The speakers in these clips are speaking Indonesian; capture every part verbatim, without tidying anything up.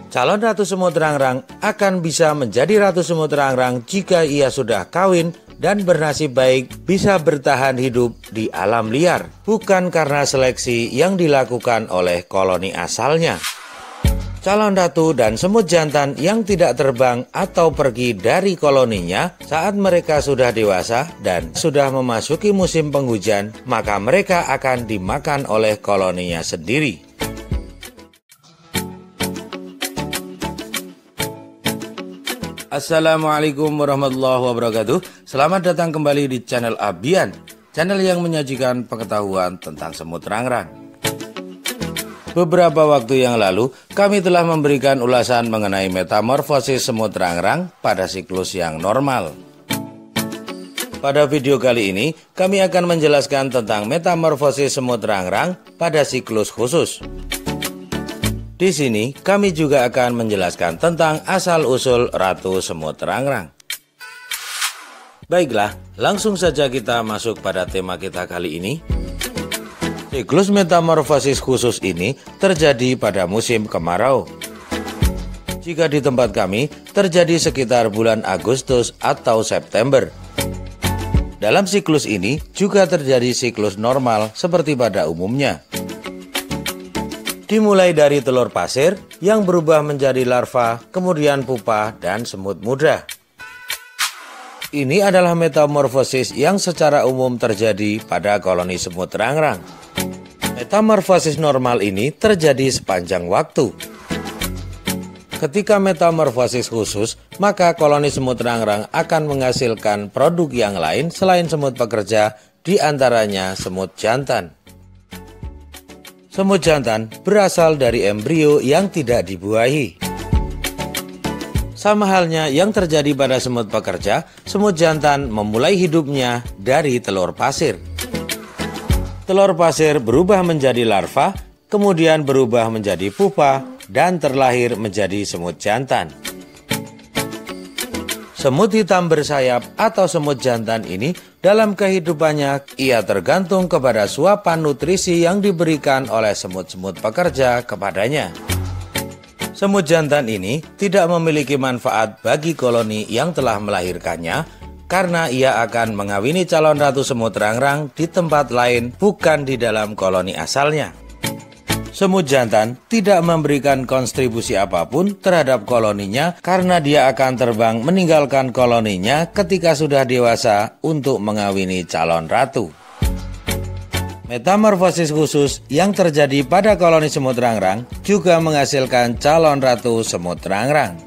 Calon ratu semut rangrang akan bisa menjadi ratu semut rangrang jika ia sudah kawin dan bernasib baik bisa bertahan hidup di alam liar, bukan karena seleksi yang dilakukan oleh koloni asalnya. Calon ratu dan semut jantan yang tidak terbang atau pergi dari koloninya saat mereka sudah dewasa dan sudah memasuki musim penghujan, maka mereka akan dimakan oleh koloninya sendiri. Assalamualaikum warahmatullahi wabarakatuh. Selamat datang kembali di channel Abian, channel yang menyajikan pengetahuan tentang semut rangrang. Beberapa waktu yang lalu, kami telah memberikan ulasan mengenai metamorfosis semut rangrang pada siklus yang normal. Pada video kali ini, kami akan menjelaskan tentang metamorfosis semut rangrang pada siklus khusus. Di sini, kami juga akan menjelaskan tentang asal-usul ratu semut rangrang. Baiklah, langsung saja kita masuk pada tema kita kali ini. Siklus metamorfosis khusus ini terjadi pada musim kemarau. Jika di tempat kami, terjadi sekitar bulan Agustus atau September. Dalam siklus ini juga terjadi siklus normal seperti pada umumnya. Dimulai dari telur pasir yang berubah menjadi larva, kemudian pupa dan semut muda. Ini adalah metamorfosis yang secara umum terjadi pada koloni semut rangrang. Metamorfosis normal ini terjadi sepanjang waktu. Ketika metamorfosis khusus, maka koloni semut rangrang akan menghasilkan produk yang lain selain semut pekerja, di antaranya semut jantan. Semut jantan berasal dari embrio yang tidak dibuahi. Sama halnya yang terjadi pada semut pekerja, semut jantan memulai hidupnya dari telur pasir. Telur pasir berubah menjadi larva, kemudian berubah menjadi pupa, dan terlahir menjadi semut jantan. Semut hitam bersayap atau semut jantan ini dalam kehidupannya ia tergantung kepada suapan nutrisi yang diberikan oleh semut-semut pekerja kepadanya. Semut jantan ini tidak memiliki manfaat bagi koloni yang telah melahirkannya karena ia akan mengawini calon ratu semut rangrang di tempat lain bukan di dalam koloni asalnya. Semut jantan tidak memberikan kontribusi apapun terhadap koloninya karena dia akan terbang meninggalkan koloninya ketika sudah dewasa untuk mengawini calon ratu. Metamorfosis khusus yang terjadi pada koloni semut rangrang juga menghasilkan calon ratu semut rangrang.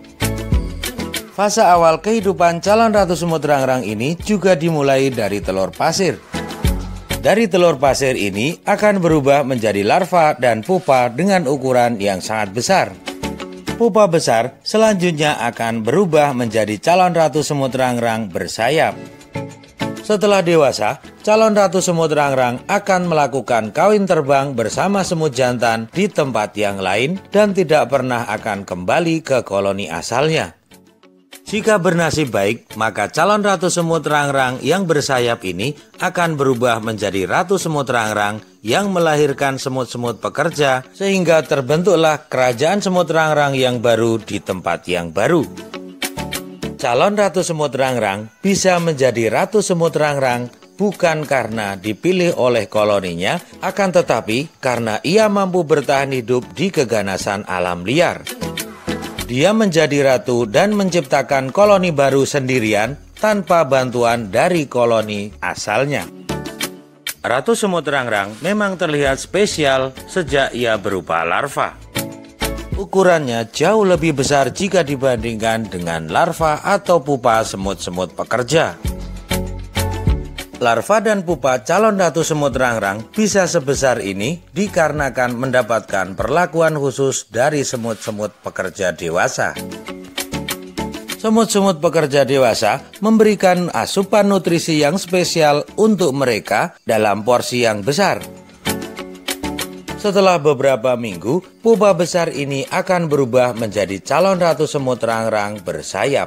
Fase awal kehidupan calon ratu semut rangrang ini juga dimulai dari telur pasir. Dari telur pasir ini akan berubah menjadi larva dan pupa dengan ukuran yang sangat besar. Pupa besar selanjutnya akan berubah menjadi calon ratu semut rangrang bersayap. Setelah dewasa, calon ratu semut rangrang akan melakukan kawin terbang bersama semut jantan di tempat yang lain dan tidak pernah akan kembali ke koloni asalnya. Jika bernasib baik, maka calon ratu semut rangrang yang bersayap ini akan berubah menjadi ratu semut rangrang yang melahirkan semut-semut pekerja sehingga terbentuklah kerajaan semut rangrang yang baru di tempat yang baru. Calon ratu semut rangrang bisa menjadi ratu semut rangrang bukan karena dipilih oleh koloninya, akan tetapi karena ia mampu bertahan hidup di keganasan alam liar. Dia menjadi ratu dan menciptakan koloni baru sendirian tanpa bantuan dari koloni asalnya. Ratu semut rangrang memang terlihat spesial sejak ia berupa larva. Ukurannya jauh lebih besar jika dibandingkan dengan larva atau pupa semut-semut pekerja. Larva dan pupa calon ratu semut rangrang bisa sebesar ini dikarenakan mendapatkan perlakuan khusus dari semut-semut pekerja dewasa. Semut-semut pekerja dewasa memberikan asupan nutrisi yang spesial untuk mereka dalam porsi yang besar. Setelah beberapa minggu, pupa besar ini akan berubah menjadi calon ratu semut rangrang bersayap.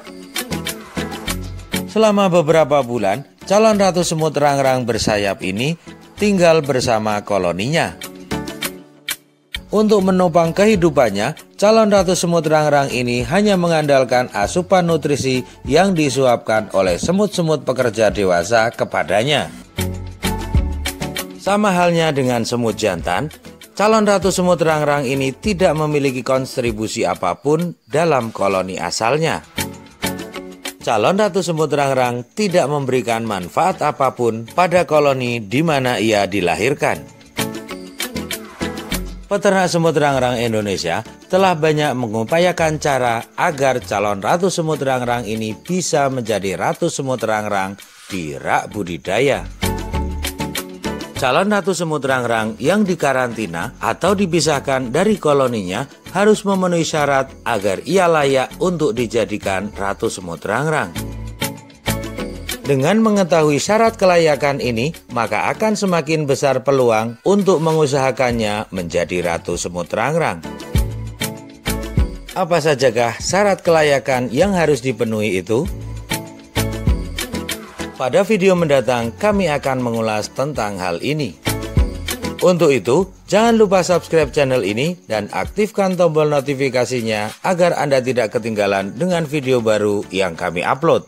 Selama beberapa bulan, calon ratu semut rangrang bersayap ini tinggal bersama koloninya. Untuk menopang kehidupannya, calon ratu semut rangrang ini hanya mengandalkan asupan nutrisi yang disuapkan oleh semut-semut pekerja dewasa kepadanya. Sama halnya dengan semut jantan, calon ratu semut rangrang ini tidak memiliki kontribusi apapun dalam koloni asalnya. Calon ratu semut rangrang tidak memberikan manfaat apapun pada koloni di mana ia dilahirkan. Peternak semut rangrang Indonesia telah banyak mengupayakan cara agar calon ratu semut rangrang ini bisa menjadi ratu semut rangrang di rak budidaya. Calon ratu semut rangrang yang dikarantina atau dipisahkan dari koloninya harus memenuhi syarat agar ia layak untuk dijadikan ratu semut rangrang. Dengan mengetahui syarat kelayakan ini, maka akan semakin besar peluang untuk mengusahakannya menjadi ratu semut rangrang. Apa sajakah syarat kelayakan yang harus dipenuhi itu? Pada video mendatang kami akan mengulas tentang hal ini. Untuk itu, jangan lupa subscribe channel ini dan aktifkan tombol notifikasinya agar Anda tidak ketinggalan dengan video baru yang kami upload.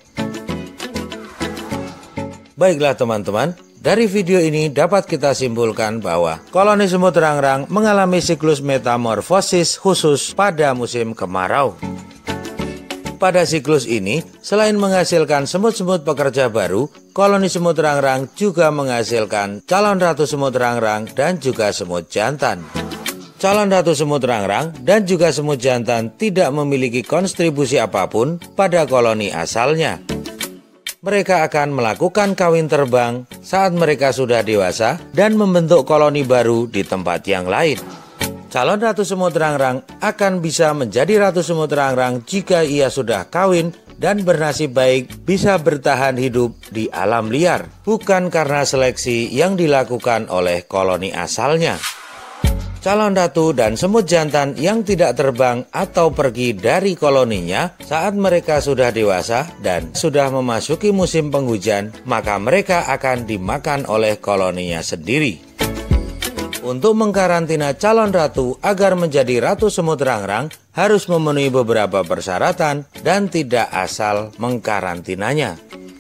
Baiklah teman-teman, dari video ini dapat kita simpulkan bahwa koloni semut rangrang mengalami siklus metamorfosis khusus pada musim kemarau. Pada siklus ini, selain menghasilkan semut-semut pekerja baru, koloni semut rangrang juga menghasilkan calon ratu semut rangrang dan juga semut jantan. Calon ratu semut rangrang dan juga semut jantan tidak memiliki kontribusi apapun pada koloni asalnya. Mereka akan melakukan kawin terbang saat mereka sudah dewasa dan membentuk koloni baru di tempat yang lain. Calon ratu semut rangrang akan bisa menjadi ratu semut rangrang jika ia sudah kawin dan bernasib baik bisa bertahan hidup di alam liar, bukan karena seleksi yang dilakukan oleh koloni asalnya. Calon ratu dan semut jantan yang tidak terbang atau pergi dari koloninya saat mereka sudah dewasa dan sudah memasuki musim penghujan, maka mereka akan dimakan oleh koloninya sendiri. Untuk mengkarantina calon ratu agar menjadi ratu semut rangrang harus memenuhi beberapa persyaratan dan tidak asal mengkarantinanya.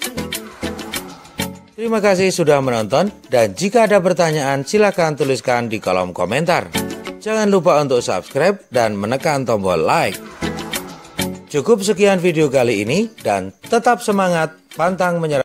Terima kasih sudah menonton dan jika ada pertanyaan silakan tuliskan di kolom komentar. Jangan lupa untuk subscribe dan menekan tombol like. Cukup sekian video kali ini dan tetap semangat, pantang menyerah.